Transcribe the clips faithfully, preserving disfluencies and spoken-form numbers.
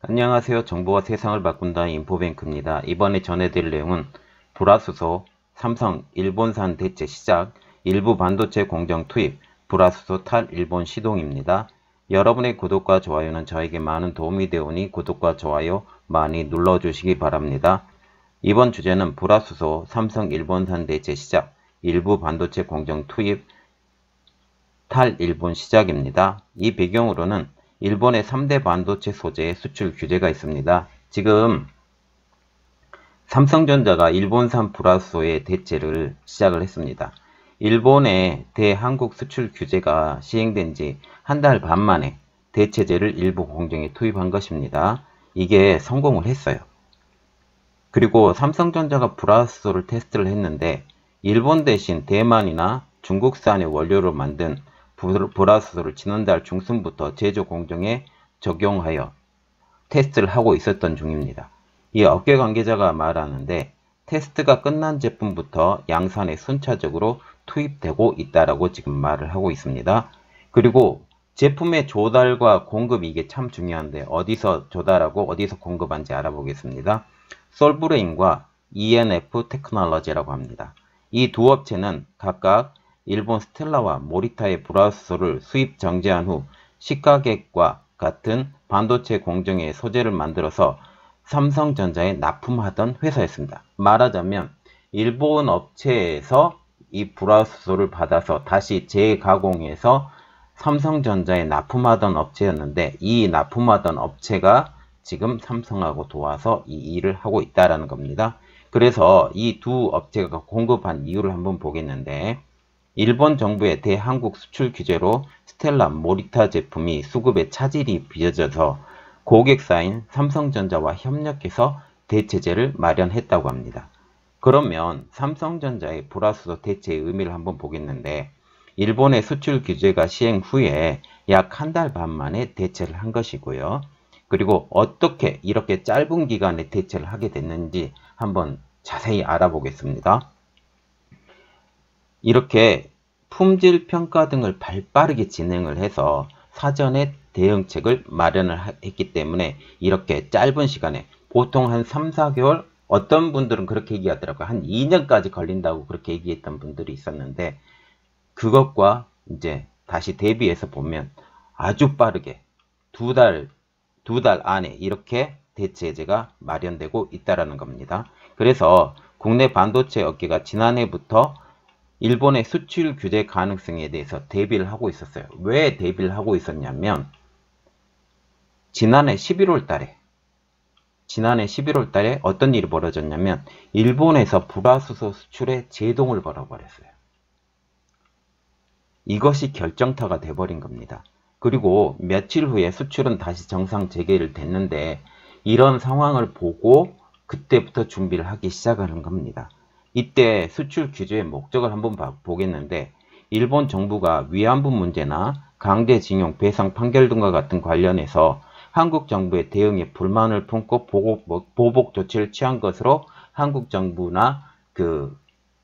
안녕하세요. 정보가 세상을 바꾼다 인포뱅크입니다. 이번에 전해드릴 내용은 불화수소, 삼성 일본산 대체 시작, 일부 반도체 공정 투입, 불화수소 탈 일본 시동입니다. 여러분의 구독과 좋아요는 저에게 많은 도움이 되오니 구독과 좋아요 많이 눌러주시기 바랍니다. 이번 주제는 불화수소, 삼성 일본산 대체 시작, 일부 반도체 공정 투입, 탈 일본 시작입니다. 이 배경으로는 일본의 삼 대 반도체 소재 수출 규제가 있습니다. 지금 삼성전자가 일본산 불화수소의 대체를 시작을 했습니다. 일본의 대한국 수출 규제가 시행된 지 한 달 반 만에 대체재를 일부 공정에 투입한 것입니다. 이게 성공을 했어요. 그리고 삼성전자가 불화수소를 테스트를 했는데 일본 대신 대만이나 중국산의 원료로 만든 불화수소를 지난달 중순부터 제조 공정에 적용하여 테스트를 하고 있었던 중입니다. 이 업계 관계자가 말하는데 테스트가 끝난 제품부터 양산에 순차적으로 투입되고 있다라고 지금 말을 하고 있습니다. 그리고 제품의 조달과 공급, 이게 참 중요한데 어디서 조달하고 어디서 공급한지 알아보겠습니다. 솔브레인과 이엔에프 테크놀로지라고 합니다. 이 두 업체는 각각 일본 스텔라와 모리타의 불화수소를 수입 정지한 후 시가객과 같은 반도체 공정의 소재를 만들어서 삼성전자에 납품하던 회사였습니다. 말하자면 일본 업체에서 이 불화수소를 받아서 다시 재가공해서 삼성전자에 납품하던 업체였는데 이 납품하던 업체가 지금 삼성하고 도와서 이 일을 하고 있다는 겁니다. 그래서 이 두 업체가 공급한 이유를 한번 보겠는데 일본 정부의 대한국 수출 규제로 스텔라 모리타 제품이 수급에 차질이 빚어져서 고객사인 삼성전자와 협력해서 대체재를 마련했다고 합니다. 그러면 삼성전자의 불화수소 대체의 의미를 한번 보겠는데 일본의 수출 규제가 시행 후에 약 한 달 반 만에 대체를 한 것이고요. 그리고 어떻게 이렇게 짧은 기간에 대체를 하게 됐는지 한번 자세히 알아보겠습니다. 이렇게 품질 평가 등을 발빠르게 진행을 해서 사전에 대응책을 마련을 했기 때문에 이렇게 짧은 시간에 보통 한 삼, 사 개월, 어떤 분들은 그렇게 얘기하더라고요. 한 이 년까지 걸린다고 그렇게 얘기했던 분들이 있었는데 그것과 이제 다시 대비해서 보면 아주 빠르게 두 달, 두 달 안에 이렇게 대체제가 마련되고 있다는 겁니다. 그래서 국내 반도체 업계가 지난해부터 일본의 수출 규제 가능성에 대해서 대비를 하고 있었어요. 왜 대비를 하고 있었냐면 지난해 십일월 달에 지난해 십일월 달에 어떤 일이 벌어졌냐면 일본에서 불화수소 수출에 제동을 걸어버렸어요. 이것이 결정타가 돼버린 겁니다. 그리고 며칠 후에 수출은 다시 정상 재개를 됐는데 이런 상황을 보고 그때부터 준비를 하기 시작하는 겁니다. 이때 수출 규제의 목적을 한번 보겠는데 일본 정부가 위안부 문제나 강제징용 배상 판결 등과 같은 관련해서 한국 정부의 대응에 불만을 품고 보복, 보복 조치를 취한 것으로 한국 정부나 그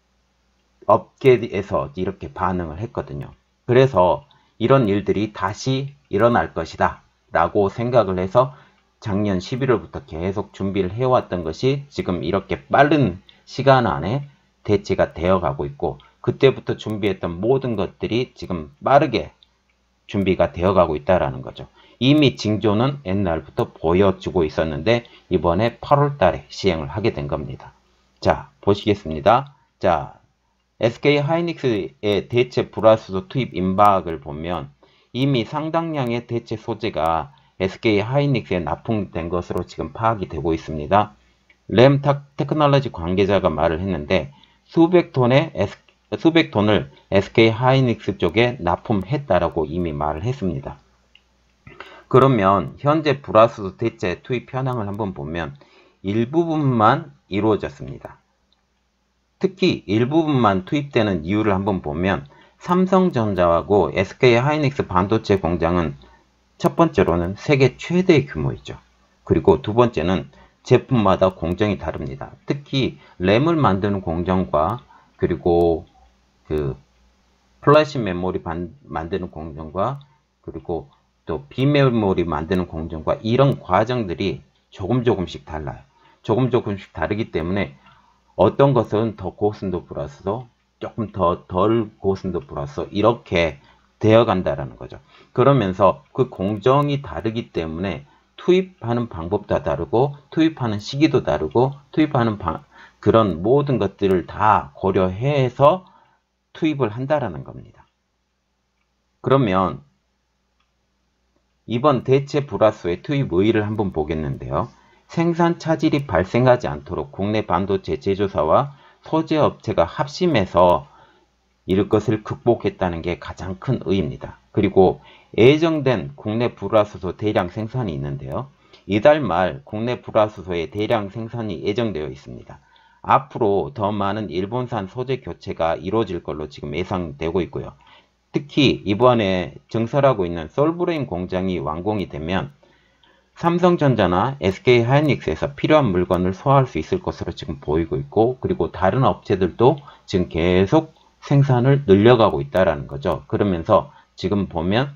업계에서 이렇게 반응을 했거든요. 그래서 이런 일들이 다시 일어날 것이다 라고 생각을 해서 작년 십일월부터 계속 준비를 해왔던 것이 지금 이렇게 빠른 시간 안에 대체가 되어 가고 있고 그때부터 준비했던 모든 것들이 지금 빠르게 준비가 되어 가고 있다는 거죠. 이미 징조는 옛날부터 보여주고 있었는데 이번에 팔월 달에 시행을 하게 된 겁니다. 자, 보시겠습니다. 자, 에스케이하이닉스의 대체 불화수소 투입 임박을 보면 이미 상당량의 대체 소재가 에스케이하이닉스에 납품된 것으로 지금 파악이 되고 있습니다. 램 테크놀로지 관계자가 말을 했는데 수백 톤의 에스, 수백 톤을 에스케이하이닉스 쪽에 납품했다라고 이미 말을 했습니다. 그러면 현재 불화수소 대체 투입 현황을 한번 보면 일부분만 이루어졌습니다. 특히 일부분만 투입되는 이유를 한번 보면 삼성전자하고 에스케이하이닉스 반도체 공장은 첫 번째로는 세계 최대의 규모이죠. 그리고 두 번째는 제품마다 공정이 다릅니다. 특히 램을 만드는 공정과 그리고 그 플래시 메모리 반, 만드는 공정과 그리고 또 비메모리 만드는 공정과 이런 과정들이 조금 조금씩 달라요. 조금 조금씩 다르기 때문에 어떤 것은 더 고순도 불화수소, 조금 더 덜 고순도 불화수소 이렇게 되어 간다라는 거죠. 그러면서 그 공정이 다르기 때문에 투입하는 방법도 다르고 투입하는 시기도 다르고 투입하는 방, 그런 모든 것들을 다 고려해서 투입을 한다라는 겁니다. 그러면 이번 대체 불화수의 투입 의의를 한번 보겠는데요. 생산 차질이 발생하지 않도록 국내 반도체 제조사와 소재 업체가 합심해서 이럴 것을 극복했다는 게 가장 큰 의의입니다. 그리고 예정된 국내 불화수소 대량 생산이 있는데요. 이달 말 국내 불화수소의 대량 생산이 예정되어 있습니다. 앞으로 더 많은 일본산 소재 교체가 이루어질 걸로 지금 예상되고 있고요. 특히 이번에 증설하고 있는 솔브레인 공장이 완공이 되면 삼성전자나 에스케이하이닉스에서 필요한 물건을 소화할 수 있을 것으로 지금 보이고 있고, 그리고 다른 업체들도 지금 계속 생산을 늘려가고 있다는 거죠. 그러면서 지금 보면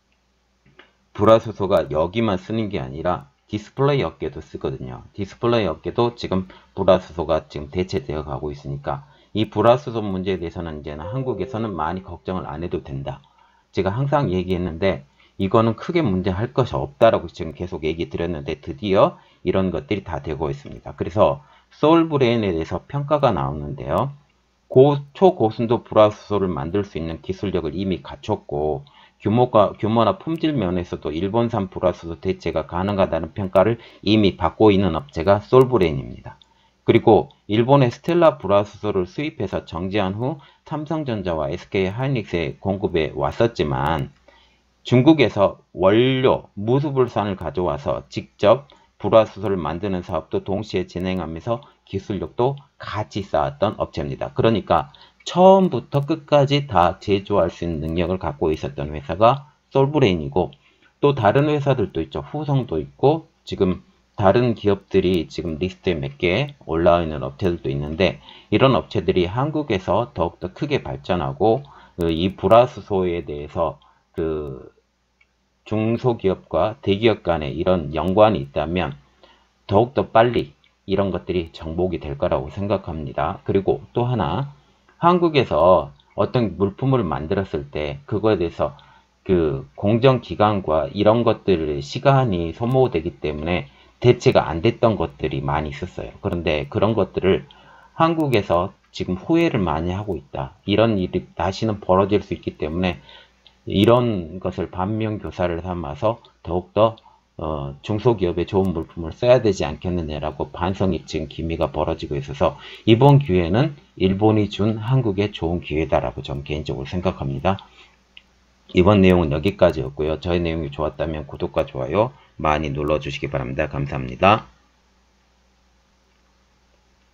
불화수소가 여기만 쓰는 게 아니라 디스플레이 업계도 쓰거든요. 디스플레이 업계도 지금 불화수소가 지금 대체되어 가고 있으니까 이 불화수소 문제에 대해서는 이제는 한국에서는 많이 걱정을 안 해도 된다. 제가 항상 얘기했는데 이거는 크게 문제할 것이 없다라고 지금 계속 얘기 드렸는데 드디어 이런 것들이 다 되고 있습니다. 그래서 솔브레인에 대해서 평가가 나오는데요. 고, 초고순도 불화수소를 만들 수 있는 기술력을 이미 갖췄고 규모가, 규모나 품질 면에서도 일본산 불화수소 대체가 가능하다는 평가를 이미 받고 있는 업체가 솔브레인입니다. 그리고 일본의 스텔라 불화수소를 수입해서 정지한 후 삼성전자와 에스케이하이닉스의 공급에 왔었지만 중국에서 원료, 무수불산을 가져와서 직접 불화수소를 만드는 사업도 동시에 진행하면서 기술력도 같이 쌓았던 업체입니다. 그러니까 처음부터 끝까지 다 제조할 수 있는 능력을 갖고 있었던 회사가 솔브레인이고, 또 다른 회사들도 있죠. 후성도 있고, 지금 다른 기업들이 지금 리스트에 몇 개 올라와 있는 업체들도 있는데, 이런 업체들이 한국에서 더욱더 크게 발전하고 이 불화수소에 대해서 그 중소기업과 대기업 간에 이런 연관이 있다면 더욱더 빨리 이런 것들이 정복이 될 거라고 생각합니다. 그리고 또 하나, 한국에서 어떤 물품을 만들었을 때 그거에 대해서 그 공정기간과 이런 것들의 시간이 소모되기 때문에 대체가 안 됐던 것들이 많이 있었어요. 그런데 그런 것들을 한국에서 지금 후회를 많이 하고 있다. 이런 일이 다시는 벌어질 수 있기 때문에 이런 것을 반면교사를 삼아서 더욱더 어, 중소기업에 좋은 물품을 써야 되지 않겠느냐라고 반성이 지금 기미가 벌어지고 있어서 이번 기회는 일본이 준 한국에 좋은 기회다라고 저는 개인적으로 생각합니다. 이번 내용은 여기까지였고요. 저의 내용이 좋았다면 구독과 좋아요 많이 눌러주시기 바랍니다. 감사합니다.